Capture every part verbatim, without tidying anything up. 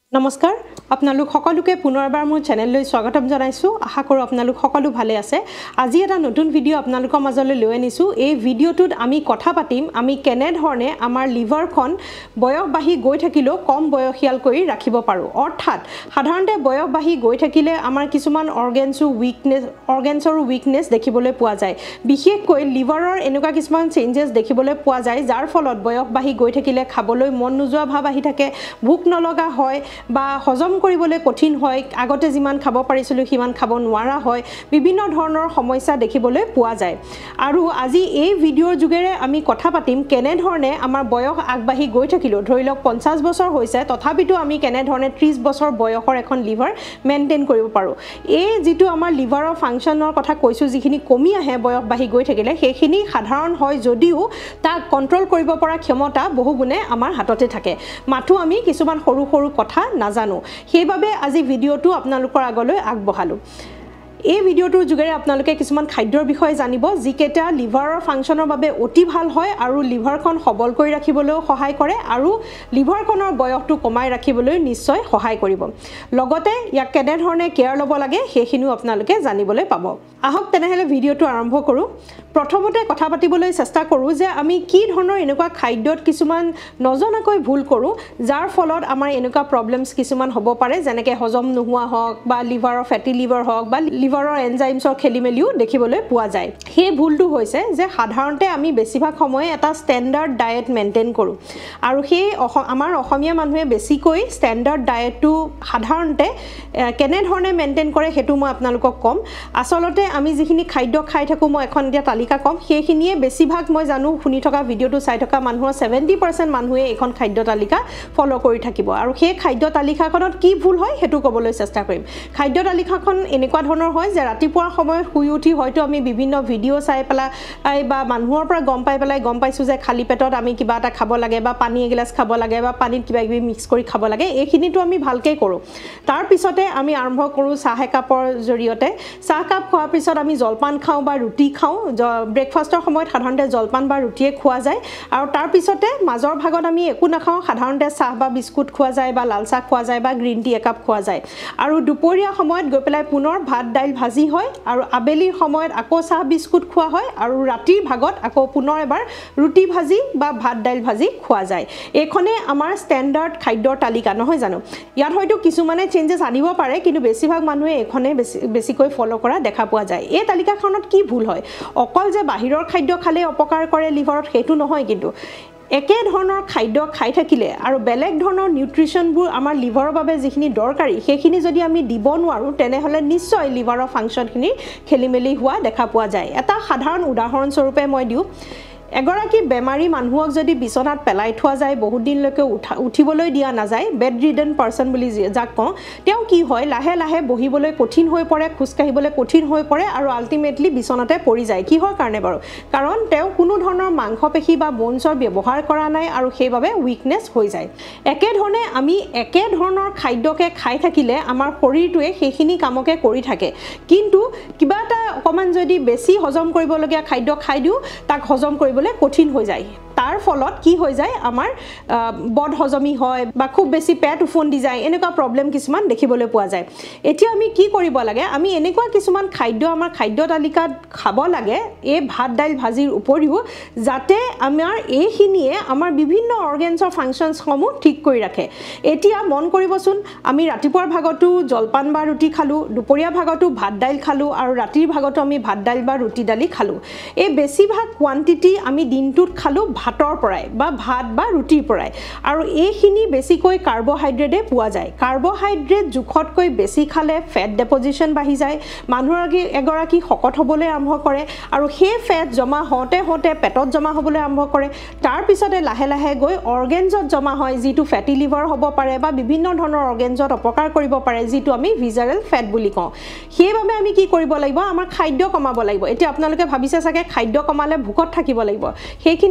নমস্কাৰ আপোনালোক সকলোকে পুনৰবাৰ মোৰ চেনেললৈ স্বাগতম জনাইছো আশা কৰো আপোনালোক সকলো ভালে আছে আজি এটা নতুন ভিডিও আপোনালোকৰ মাজলৈ লৈ আনিছো এই ভিডিওটোত আমি কথা পাতিম আমি কেনে ধৰণে আমাৰ লিভাৰখন বয়স বাঢ়ি গৈ থাকিলেও কম বয়সীয়াল কৰি ৰাখিব পাৰো অৰ্থাৎ সাধাৰণতে বয়স বাঢ়ি গৈ থাকিলে আমাৰ কিছুমান অৰ্গানছৰ উইকনেছ অৰ্গানছৰ উইকনেছ দেখিবলৈ পোৱা যায় বিশেষকৈ লিভাৰৰ এনেকুৱা কিছুমান চেঞ্জেছ দেখিবলৈ পোৱা যায় যাৰ ফলত বয়স বাঢ়ি গৈ থাকিলে খাবলৈ মন নোযোৱা ভাৱ আহি থাকে ভোক নলগা হয় বা হজম কৰিবলৈ কঠিন হয় আগতে যিমান খাব পাৰিছিল সিমান খাব নোৱাৰা হয় বিভিন্ন ধৰণৰ সমস্যা দেখিবলৈ পোৱা যায় আৰু আজি এই ভিডিওৰ যোগেৰে আমি কথা পাতিম কেনে ধৰণে আমাৰ বয়স আগবাঢ়ি গৈ থাকিলো ধৰি লওক পঞ্চাছ বছৰ হৈছে তথাপিতো আমি কেনে ধৰণে ত্ৰিছ বছৰ বয়সৰ এখন লিভাৰ মেইনটেইন কৰিব পাৰো এই যেটো আমাৰ লিভাৰৰ ফাংচনৰ কথা কৈছো যিখিনি কমি আহে বয়স বাঢ়ি গৈ থাকিলে সেইখিনি সাধাৰণ হয় যদিও তাক কন্ট্ৰোল কৰিব পৰা ক্ষমতা বহুগুণে আমাৰ হাততে থাকে মাথো আমি কিছুমান সৰু সৰু কথা নাজানো সেইবাবে আজি ভিডিওটো আপোনালোকৰ আগলৈ আগবঢ়ালো এই ভিডিওটোৰ যোগেৰে আপোনালোকে কিছুমান খাদ্যৰ বিষয়ে জানিব যিকেটা লিভাৰৰ ফাংচনৰ বাবে অতি ভাল হয় আৰু লিভাৰখন সবল কৰি ৰাখিবলৈ সহায় কৰে আৰু লিভাৰখনৰ বয়সটো কমাই ৰাখিবলৈ নিশ্চয় সহায় কৰিব লগতে ইয়াক কেনে ধৰণে কেয়াৰ ল'ব লাগে সেইখিনিও আপোনালোকে জানিবলৈ পাব আহক তেনেহলে ভিডিওটো আৰম্ভ কৰো প্ৰথমতে কথা পাতিবলৈ চেষ্টা কৰো যে আমি কি ধৰণৰ এনেকুৱা খাদ্যত কিছুমান নজনাকৈ ভুল কৰো যাৰ ফলত আমাৰ এনেকুৱা প্ৰবলেমছ কিছুমান হ'ব পাৰে যেনেকৈ হজম নোহোৱা হওক বা লিভাৰৰ ফেটি লিভাৰ হওক বা লিভাৰৰ এনজাইমছৰ খেলিমেলিও দেখিবলৈ পোৱা যায় সেই ভুলটো হৈছে যে সাধাৰণতে আমি বেছিভাগ সময় এটা ষ্টেণ্ডাৰ্ড ডায়েট মেইনটেইন কৰো আৰু সেই আমাৰ অসমীয়া মানুহে বেছিকৈ ষ্টেণ্ডাৰ্ড ডায়েটটো সাধাৰণতে কেনে ধৰণে মেইনটেইন কৰে হেতু মই আপোনালোকক কম আসলতে আমি যিখিনি খাদ্য খাই থাকো মই এখন দিয়া তালিকা কম সেইখিনিয়ে বেছিভাগ মই জানো শুনি থকা ভিডিওটো চাই থকা মানুহৰ সত্তৰ পাৰ্চেণ্ট মানুহে এখন খাদ্য তালিকা ফলো কৰি থাকিব আৰু সেই খাদ্য তালিকাখনত কি ভুল হয় হেতু ক'বলৈ চেষ্টা কৰিম খাদ্য তালিকাখন এনেকুৱা ধৰণৰ হয় যে ৰাতিপুৱাৰ সময়ত শুই উঠি হয়তো আমি বিভিন্ন ভিডিও চাই পেলাই বা মানুহৰ পৰা গম পাই পেলাই গম পাইছো যে খালি পেটত আমি কিবা এটা খাব লাগে বা পানী এগিলাস খাব লাগে বা পানীত কিবা কিবি মিক্স কৰি খাব লাগে এইখিনিটো আমি ভালকৈ কৰো তাৰ পিছতে আমি আৰম্ভ কৰো চাহ একাপৰ জৰিয়তে চাহ কাপ খোৱাৰ পিছত আমি জলপান খাওঁ বা ৰুটি খাওঁ ব্ৰেকফাষ্টৰ সময়ত সাধাৰণতে জলপান বা ৰুটিয়ে খোৱা যায় আৰু তাৰ পিছতে মাজৰ ভাগত আমি একো নাখাওঁ সাধাৰণতে চাহ বা বিস্কুট খোৱা যায় বা লাল চাহ খোৱা যায় বা গ্ৰীণ টি একাপ খোৱা যায় আৰু দুপৰীয়া সময়ত গৈ পেলাই পুনৰ ভাত দাইল ভাজি হয় আৰু আবেলিৰ সময়ত আকৌ চাহ বিস্কুট খোৱা হয় আৰু ৰাতিৰ ভাগত আকৌ পুনৰ এবাৰ ৰুটি ভাজি বা ভাত দাইল ভাজি খোৱা যায় এইখনে আমাৰ ষ্টেণ্ডাৰ্ড খাদ্যৰ তালিকা নহয় জানো ইয়াত হয়তো কিছুমানে চেঞ্জেছ আনিব পাৰে কিন্তু বেছিভাগ মানুহে এইখনে বেছি বেছিকৈ ফলো কৰা দেখা পোৱা যায় এই তালিকাখনত কি ভুল হয় অকল যে বাহিৰৰ খাদ্য খালে অপকাৰ কৰে লিভাৰত সেইটো নহয় কিন্তু একে ধৰণৰ খাদ্য খাই থাকিলে আৰু বেলেগ ধৰণৰ নিউট্ৰিশনবোৰ আমাৰ লিভাৰৰ বাবে যিখিনি দৰকাৰী সেইখিনি যদি আমি দিব নোৱাৰো তেনেহলে নিশ্চয় লিভাৰৰ ফাংচনখিনি খেলিমেলি হোৱা দেখা পোৱা যায় এটা সাধাৰণ উদাহৰণ স্বৰূপে মই দিওঁ এগৰাকী বেমাৰী মানুহক যদি বিছনাত পেলাই থোৱা যায় বহুত দিনলৈকে উঠিবলৈ দিয়া নাযায় বেড ৰিডেন পাৰ্সন বুলি যাক কওঁ তেওঁ কি হয় লাহে লাহে বহিবলৈ কঠিন হৈ পৰে খোজ কাঢ়িবলৈ কঠিন হৈ পৰে আৰু আল্টিমেটলি বিছনাতে পৰি যায় কিহৰ কাৰণে বাৰু কাৰণ তেওঁ কোনো ধৰণৰ মাংসপেশী বা বোনছৰ ব্যৱহাৰ কৰা নাই আৰু সেইবাবে উইকনেছ হৈ যায় একে ধৰণে আমি একে ধৰণৰ খাদ্যকে খাই থাকিলে আমাৰ শৰীৰটোৱে সেইখিনি কামকে কৰি থাকে কিন্তু কিবা এটা অকমান যদি বেছি হজম কৰিবলগীয়া খাদ্য খাই দিও তাক হজম কৰিব কঠিন হৈ যায় তাৰ ফলত কি হৈ যায় আমাৰ বড হজমি হয় বা খুব বেছি পেট উফন্দি যায় এনেকুৱা প্ৰবলেম কিছুমান দেখিবলৈ পোৱা যায় এতিয়া আমি কি কৰিব লাগে আমি এনেকুৱা কিছুমান খাদ্য আমাৰ খাদ্য তালিকাত খাব লাগে এই ভাত দাইল ভাজিৰ উপৰিও যাতে আমাৰ এইখিনিয়ে আমাৰ বিভিন্ন অৰ্গানছৰ ফাংচনছসমূহ ঠিক কৰি ৰাখে এতিয়া মন কৰিবচোন আমি ৰাতিপুৱাৰ ভাগতো জলপান বা ৰুটি খালো দুপৰীয়া ভাগতো ভাত দাইল খালো আৰু ৰাতিৰ ভাগতো আমি ভাত দাইল বা ৰুটি দালি খালো এই বেছিভাগ কোৱান্টিটি আমি দিনটোত খালো ভাতৰ পৰাই বা ভাত বা ৰুটিৰ পৰাই আৰু এইখিনি বেছিকৈ কাৰ্বহাইড্ৰেটে পোৱা যায় কাৰ্বহাইড্ৰেট জুখতকৈ বেছি খালে ফেট ডেপজিশ্যন বাঢ়ি যায় মানুহৰ এগৰাকী শকত হ'বলৈ আৰম্ভ কৰে আৰু সেই ফেট জমা হওঁতে হওঁতে পেটত জমা হ'বলৈ আৰম্ভ কৰে তাৰ পিছতে লাহে লাহে গৈ অৰ্গেনছত জমা হয় যিটো ফেটি লিভাৰ হ'ব পাৰে বা বিভিন্ন ধৰণৰ অৰ্গেনছত অপকাৰ কৰিব পাৰে যিটো আমি ভিজাৰেল ফেট বুলি কওঁ সেইবাবে আমি কি কৰিব লাগিব আমাৰ খাদ্য কমাব লাগিব এতিয়া আপোনালোকে ভাবিছে চাগে খাদ্য কমালে ভোকত থাকিব লাগিব সেইখিনিতে আমাৰ ভুল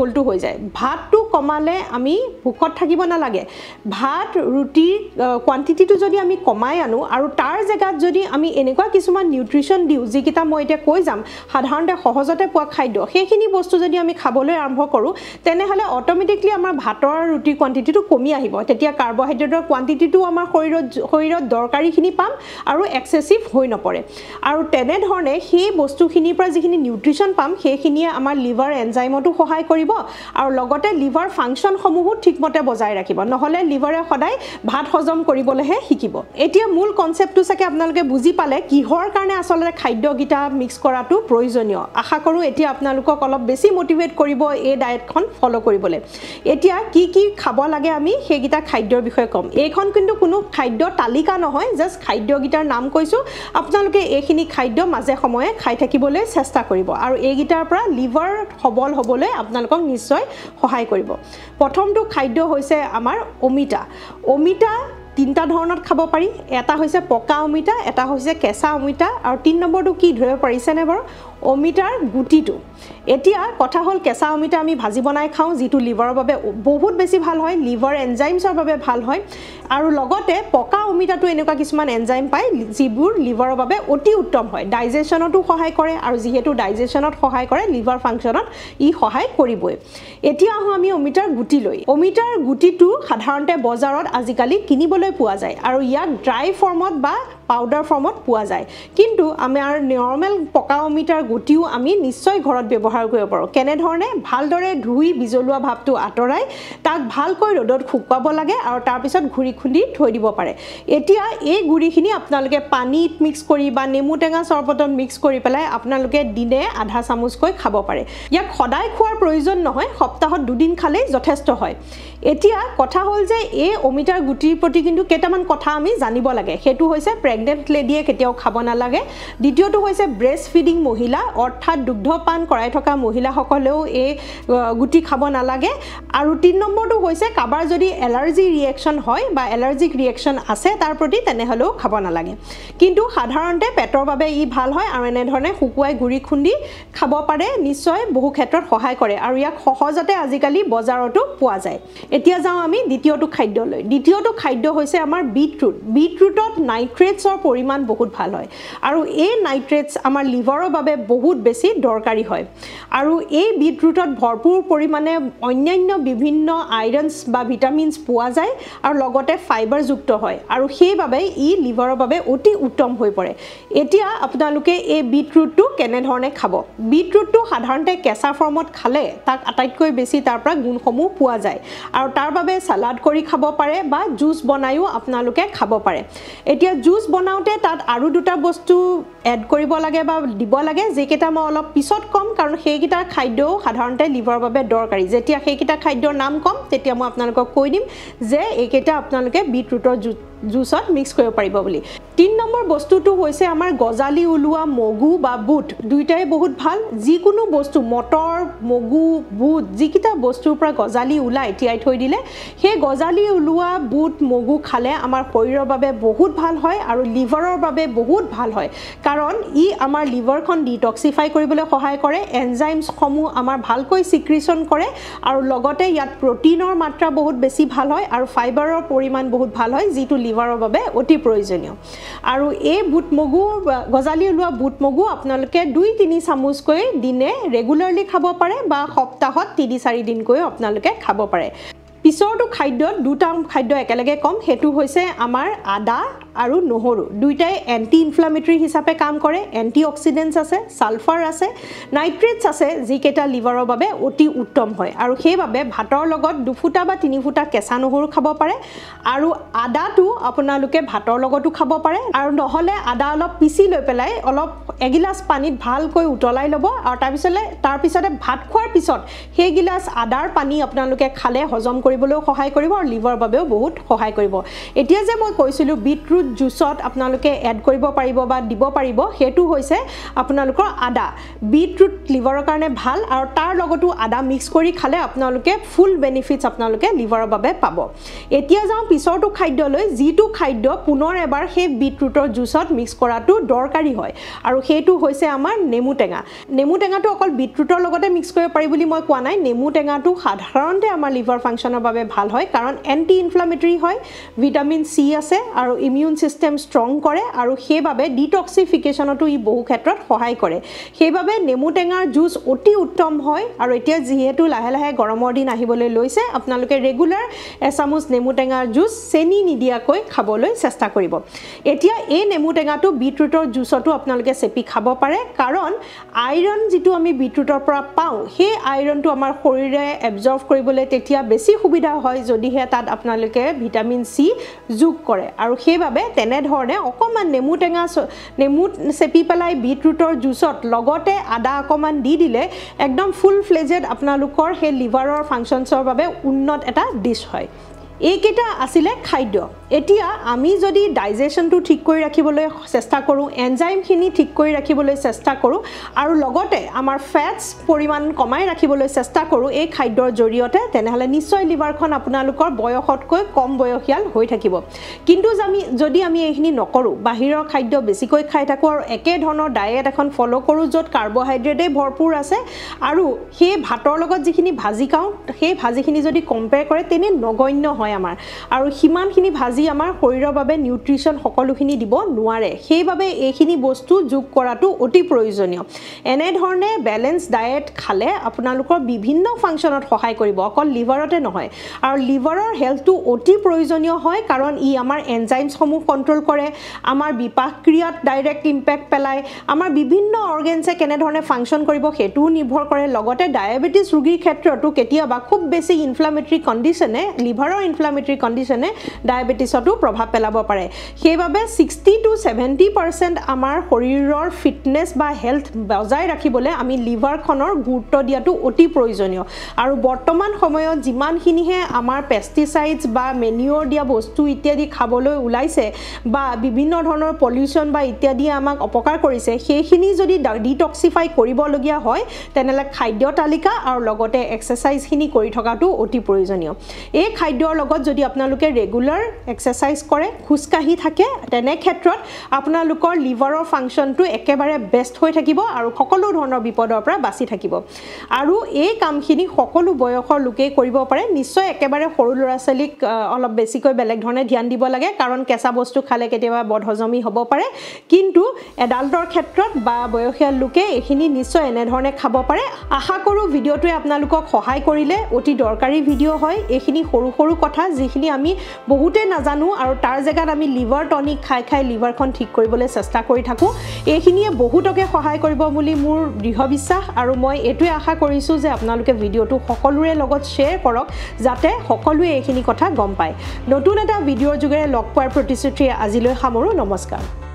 কণ্ট্ৰলটো হৈ যায় ভাতটো কমালে আমি ভোকত থাকিব নালাগে ভাত ৰুটি কোৱান্টিটিটো যদি আমি কমাই আনো আৰু তাৰ জেগাত যদি আমি এনেকুৱা কিছুমান নিউট্ৰিশন দিও যিকিটা মই এতিয়া কৈ যাম সাধাৰণতে সহজতে পোৱা খাদ্য সেইখিনি বস্তু যদি আমি খাবলৈ আৰম্ভ কৰো তেনেহলে অটোমেটিকলি আমাৰ ভাতৰ ৰুটি কোৱান্টিটিটো কমি আহিব তেতিয়া কাৰ্বহাইড্ৰেটৰ কোৱান্টিটিটো আমাৰ শৰীৰত শৰীৰত দৰকাৰীখিনি পাম আৰু এক্সেসিভ হৈ নপৰে আৰু তেনে ধৰণে সেই বস্তুখিনিৰ পৰা যিখিনি নিউট্ৰিশন পাম সেইখিনিয়ে আমাৰ লিভাৰ এনজাইমটো সহায় কৰিব আৰু লগতে লিভাৰ ফাংচন সমূহও ঠিকমতে বজাই ৰাখিব নহলে লিভাৰে সদায় ভাত হজম কৰিবলৈহে শিকিব এতিয়া মূল কনসেপ্টটো সাকে আপোনালোকে বুজি পালে কিহৰ কাৰণে আসলে খাদ্যগিটা মিক্স কৰাটো প্ৰয়োজনীয় আশা কৰো এতিয়া আপোনালোকক অলপ বেছি মোটিভেট কৰিব এই ডায়েটখন ফলো কৰিবলৈ এতিয়া কি কি খাব লাগে আমি সেইগিটা খাদ্যৰ বিষয়ে কম এইখন কিন্তু কোনো খাদ্য তালিকা নহয় জাস্ট খাদ্যগিটাৰ নাম কৈছো আপোনালোকে এইখিনি খাদ্য মাজে সময়ে খাই থাকিবলৈ চেষ্টা কৰিব আৰু এইগিটাৰ পৰা লিভাৰ সবল হ'বলৈ আপোনালোকক নিশ্চয় সহায় কৰিব প্ৰথমটো খাদ্য হৈছে আমাৰ অমিতা অমিতা তিনটা ধৰণত খাব পাৰি এটা হৈছে পকা অমিতা এটা হৈছে কেঁচা অমিতা আৰু তিন নম্বৰটো কি ধৰিব পাৰিছেনে বাৰু অমিতাৰ গুটিটো এতিয়া কথা হল কেঁচা অমিতা আমি ভাজি বনাই খাওঁ যিটো লিভাৰৰ বাবে বহুত বেছি ভাল হয় লিভাৰ এনজাইমছৰ বাবে ভাল হয় আৰু লগতে পকা অমিতাটো এনেকুৱা কিছুমান এনজাইম পায় যিবোৰ লিভাৰৰ বাবে অতি উত্তম হয় ডাইজেশনতো সহায় কৰে আৰু যিহেতু ডাইজেশনত সহায় কৰে লিভাৰ ফাংচনত ই সহায় কৰিবই এতিয়া আহো আমি অমিতাৰ গুটি লৈ অমিতাৰ গুটিটো সাধাৰণতে বজাৰত আজিকালি কিনিবলৈ পোৱা যায় আৰু ইয়াক ড্ৰাই ফৰ্মত বা পাউডাৰ ফৰ্মত পোৱা যায় কিন্তু আমাৰ নৰমেল পকা অমিতাৰ গুটিও আমি নিশ্চয় ঘৰত ব্যৱহাৰ কৰিব পাৰো কেনে ধৰণে ভালদৰে ধুই বিজলুৱা ভাবটো আতৰাই তাক ভালকৈ ৰ'দত শুকুৱাব লাগে আৰু তাৰ পিছত ঘুৰি খুন্দি থৈ দিব পাৰে এতিয়া এই গুৰিখিনি আপোনালোকে পানীত মিক্স কৰি বা নেমু টেঙা চৰবতত মিক্স কৰি পেলাই আপোনালোকে দিনে আধা চামুচকৈ খাব পাৰে ইয়াক সদায় খোৱাৰ প্ৰয়োজন নহয় সপ্তাহত দুদিন খালেই যথেষ্ট হয় এতিয়া কথা হল যে এই অমিতাৰ গুটিৰ প্ৰতি কিন্তু কেইটামান কথা আমি জানিব লাগে হেতু হৈছে প্ৰেগনেন্ট লেডিয়ে কেতিয়াও খাব নালাগে দ্বিতীয়টো হৈছে ব্ৰেষ্ট ফিডিং মহিলা অৰ্থাৎ দুগ্ধপান কৰাই থকা মহিলাসকলেও এই গুটি খাব নালাগে আৰু তিন নম্বৰটো হৈছে কাবাৰ যদি এলাৰ্জি ৰিএকচন হয় বা এলাৰ্জিক ৰিএকচন আছে তাৰ প্ৰতি তেনেহলেও খাব নালাগে কিন্তু সাধাৰণতে পেটৰ বাবে ই ভাল হয় আৰু এনে ধৰণে শুকুৱাই গুৰি খুন্দি খাব পাৰে নিশ্চয় বহু ক্ষেত্ৰত সহায় কৰে আৰু ইয়াক সহজতে আজিকালি বজাৰতো পোৱা যায় এতিয়া যাও আমি দ্বিতীয়টো খাদ্য লৈ দ্বিতীয়টো খাদ্য হৈছে আমাৰ বিটৰুট বিটৰুটত নাইট্ৰেটছৰ পৰিমাণ বহুত ভাল হয় আৰু এই নাইট্ৰেটছ আমাৰ লিভাৰৰ বাবে বহুত বেছি দৰকাৰী হয় আৰু এই বিটৰুটত ভৰপুৰ পৰিমাণে অন্যান্য বিভিন্ন আইৰনছ বা ভিটামিনছ পোৱা যায় আৰু লগতে ফাইবাৰ যুক্ত হয় আৰু সেইবাবে ই লিভাৰৰ বাবে অতি উত্তম হৈ পৰে এতিয়া আপোনালোকে এই বিটৰুটটো কেনে ধৰণে খাব বিটৰুটটো সাধাৰণতে কেঁচা ফৰ্মত খালে তাক আটাইতকৈ বেছি তাৰ পৰা গুণসমূহ পোৱা যায় আৰু তাৰ বাবে সালাড কৰি খাব পাৰে বা জুস বনাইও আপোনালোকে খাব পাৰে এতিয়া জুস বনাওতে তাত আৰু দুটা বস্তু এড কৰিব লাগে বা দিব লাগে যেকেটা মই অলপ পিছত কম কাৰণ সেইকেইটা খাদ্যও সাধাৰণতে লিভাৰৰ বাবে দৰকাৰী যেতিয়া সেইকেইটা খাদ্যৰ নাম কম তেতিয়া মই আপোনালোকক কৈ দিম যে এইকেইটা আপোনালোকে বিটৰুটৰ জুসত মিক্স কৰিব পাৰিব বুলি তিন নম্বৰ বস্তুটো হৈছে আমাৰ গজালি উলোৱা মগু বা বুট দুইটাই বহুত ভাল যিকোনো বস্তু মটৰ মগু বুট যিকিটা বস্তুৰ পৰা গজালি উলাই তিয়াই থৈ দিলে সেই গজালি উলোৱা বুট মগু খালে আমাৰ শৰীৰৰ বাবে বহুত ভাল হয় আৰু লিভাৰৰ বাবে বহুত ভাল হয় কাৰণ ই আমাৰ লিভাৰখন ডিটক্সিফাই কৰিবলৈ সহায় কৰে এনজাইমছ সমূহ আমাৰ ভালকৈ সিক্ৰিশন কৰে আৰু লগতে ইয়াত প্ৰটিনৰ মাত্ৰা বহুত বেছি ভাল হয় আৰু ফাইবাৰৰ পৰিমাণ বহুত ভাল হয় যিটো লিভাৰৰ বাবে অতি প্ৰয়োজনীয় আৰু এই বুট মগু গজালি উলোৱা বুট মগু আপোনালোকে দুই তিনি চামুচকৈ দিনে ৰেগুলাৰলি খাব পাৰে বা সপ্তাহত তিনি চাৰি দিনকৈ আপোনালোকে খাব পাৰে পিছৰটো খাদ্য দুটা খাদ্য একেলগে কম হেতু হৈছে আমাৰ আদা আৰু নহৰু দুইটাই এন্টি ইনফ্লামেটৰি হিচাপে কাম কৰে এন্টি অক্সিডেন্টছ আছে সালফাৰ আছে নাইট্ৰেটছ আছে যিকেটা লিভাৰৰ বাবে অতি উত্তম হয় আৰু সেইবাবে ভাতৰ লগত দুফুটা বা তিনি ফুটা কেঁচা নহৰু খাব পাৰে আৰু আদাটো আপোনালোকে ভাতৰ লগতো খাব পাৰে আৰু নহলে আদা অলপ পিছি লৈ পেলাই অলপ এগিলাস পানীত ভালকৈ উতলাই লব আৰু তাৰ পিছলে তাৰ পিছতে ভাত খোৱাৰ পিছত সেই গিলাস আদাৰ পানী আপোনালোকে খালে হজম কৰিবলৈ সহায় কৰিব আৰু লিভাৰৰ বাবেও বহুত সহায় কৰিব এতিয়া যে মই কৈছিলো বিটৰুট জুচত আপোনালোকে এড কৰিব পাৰিব বা দিব পাৰিব হেতু হৈছে আপোনালোকৰ আদা বিটৰুট লিভাৰৰ কাৰণে ভাল আৰু তাৰ লগতো আদা মিক্স কৰি খালে আপোনালোকে ফুল বেনিফিটস আপোনালোকে লিভাৰৰ বাবে পাব এতিয়া যাও পিছৰটো খাদ্যলৈ যিটো খাদ্য পুনৰ এবাৰ সেই বিটৰুটৰ জুচত মিক্স কৰাটো দৰকাৰী হয় আৰু হেতু হৈছে আমাৰ নেমু টেঙা নেমু টেঙাটো অকল বিটৰুটৰ লগতে মিক্স কৰিব পাৰি বুলি মই কোৱা নাই নেমু টেঙাটো সাধাৰণতে আমাৰ লিভাৰ ফাংচনৰ বাবে ভাল হয় কাৰণ এন্টি ইনফ্লামেটৰি হয় ভিটামিন সি আছে আৰু ইমিউন সিস্টেম ষ্ট্ৰং কৰে আৰু সেইবাবে ডিটক্সিফিকেশনতো ই বহু ক্ষেত্ৰত সহায় কৰে সেইবাবে নেমু টেঙাৰ জুচ অতি উত্তম হয় আৰু এতিয়া যেহেতু লাহে লাহে গৰমৰ দিন আহিবলৈ লৈছে আপোনালোকে ৰেগুলাৰ এচামুচ নেমু টেঙাৰ জুচ চেনি নিদিয়াকৈ খাবলৈ চেষ্টা কৰিব এতিয়া এই নেমু টেঙাটো বিটৰুটৰ জুচতো আপোনালোকে চেপি খাব পাৰে কাৰণ আইৰন যেটো আমি বিটৰুটৰ পৰা পাওঁ সেই আইৰনটো আমাৰ শৰীৰে এবজৰ্ব কৰিবলৈ তেতিয়া বেছি সুবিধা হয় যদিহে তাত আপোনালোকে ভিটামিন সি যোগ কৰে আৰু সেইবাবে তেনে ধৰণে অকমান নেমু টেঙা নেমু চেপি পেলাই বিটৰুটৰ জুচত লগতে আদা অকমান দি দিলে একদম ফুল ফ্লেজেড আপোনালোকৰ হে লিভাৰৰ ফাংচনছৰ বাবে উন্নত এটা ডিশ হয় এইকেইটা আছিলে খাদ্য এতিয়া আমি যদি ডাইজেশনটো ঠিক কৰি ৰাখিবলৈ চেষ্টা কৰো এনজাইমখিনি ঠিক কৰি ৰাখিবলৈ চেষ্টা কৰো আৰু লগতে আমাৰ ফ্যাটস পৰিমাণ কমাই ৰাখিবলৈ চেষ্টা কৰো এই খাদ্যৰ জৰিয়তে তেনেহলে নিশ্চয় লিভাৰখন আপোনালোকৰ বয়সতকৈ কম বয়সীয়াল হৈ থাকিব কিন্তু আমি যদি আমি এইখিনি নকৰো বাহিৰৰ খাদ্য বেছিকৈ খাই থাকো আৰু একে ধৰণৰ ডায়েট এখন ফলো কৰো যত কাৰ্বোহাইড্ৰেটে ভৰপুৰ আছে আৰু সেই ভাতৰ লগত যিখিনি ভাজি খাওঁ সেই ভাজিখিনি যদি কম্পেয়াৰ কৰে তেনে নগণ্য হয় আমাৰ আৰু হিমানখিনি ভাজি আমাৰ শৰীৰৰ বাবে নিউট্ৰিশন সকলোখিনি দিব নোৱাৰে সেইবাবে এইখিনি বস্তু যোগ কৰাটো অতি প্ৰয়োজনীয় এনে ধৰণে ব্যালেন্স ডায়েট খালে আপোনালোকৰ বিভিন্ন ফাংচনত সহায় কৰিব অকল লিভাৰতে নহয় আৰু লিভাৰৰ হেলথটো অতি প্ৰয়োজনীয় হয় কাৰণ ই আমাৰ এনজাইমছ সমূহ কন্ট্ৰোল কৰে আমাৰ বিপাক ক্ৰিয়াত ডাইৰেক্ট ইম্প্যাক্ট পেলায় আমাৰ বিভিন্ন অৰ্গানছে কেনে ধৰণে ফাংচন কৰিব হেতু নিৰ্ভৰ কৰে লগতে ডায়াবেটিস ৰোগীৰ ক্ষেত্ৰতো কেতিয়াবা খুব বেছি ইনফ্লামেটৰি কন্ডিশনে লিভাৰৰ ইনফ্লামেটৰি কন্ডিশনে ডায়াবেটিছতো প্ৰভাৱ পেলাব পাৰে সেইবাবে sixty to seventy percent আমাৰ শৰীৰৰ ফিটনেস বা হেলথ বজাই ৰাখিবলৈ আমি লিভাৰখনৰ গুৰুত্ব দিয়াটো অতি প্ৰয়োজনীয় আৰু বৰ্তমান সময়ত যিমানখিনিহে আমাৰ পেষ্টিসাইডছ বা মেনিউৰ দিয়া বস্তু ইত্যাদি খাবলৈ ওলাইছে বা বিভিন্ন ধৰণৰ পলিউশন বা ইত্যাদি আমাক অপকাৰ কৰিছে সেইখিনি যদি ডিটক্সিফাই কৰিবলগীয়া হয় তেনেলে খাদ্য তালিকা আৰু লগতে এক্সাৰসাইজখিনি কৰি থকাটো অতি প্ৰয়োজনীয় এই খাদ্যৰ লগত যদি আপোনালোকে ৰেগুলাৰ এক্সাৰসাইজ কৰে খুসকাহি থাকে তেনে ক্ষেত্ৰত আপোনালোকৰ লিভাৰৰ ফাংচনটো একেবাৰে বেষ্ট হৈ থাকিব আৰু সকলো ধৰণৰ বিপদৰ পৰা বাচি থাকিব আৰু এই কামখিনি সকলো বয়সৰ লোকে কৰিব পাৰে নিশ্চয় একেবাৰে সৰু লৰা ছোৱালীক অলপ বেছিকৈ বেলেগ ধৰণে ধ্যান দিব লাগে কাৰণ কেঁচা বস্তু খালে কেতিয়াবা বদহজমি হ'ব পাৰে কিন্তু এডাল্টৰ ক্ষেত্ৰত বা বয়সীয়াল লোকে এইখিনি নিশ্চয় এনে ধৰণে খাব পাৰে আশা কৰো ভিডিওটোৱে আপোনালোকক সহায় কৰিলে অতি দৰকাৰী ভিডিও হয় এইখিনি সৰু সৰু কথা যিখিনি আমি বহুতে নাজানো আৰু তাৰ জায়গাত আমি লিভাৰ টনিক খাই খাই লিভাৰখন ঠিক কৰিবলৈ চেষ্টা কৰি থাকো এইখিনিয়ে বহুতকে সহায় কৰিব বুলি মোৰ দৃঢ় বিশ্বাস আৰু মই এটোই আশা কৰিছো যে আপোনালোকে ভিডিওটো সকলোৰে লগত শেয়াৰ কৰক যাতে সকলোৱে এইখিনি কথা গম পায় নতুন এটা ভিডিওৰ যোগেৰে লগ পোৱাৰ প্ৰতিশ্ৰুতি আজিলৈ সামৰো নমস্কাৰ